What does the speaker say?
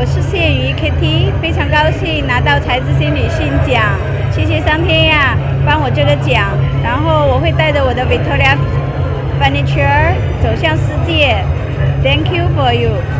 是谢宇 Kitty， 非常高兴拿到才智星女性奖，谢谢上天呀，帮我这个奖，然后我会带着我的 Victoria Furniture 走向世界 ，Thank you for you。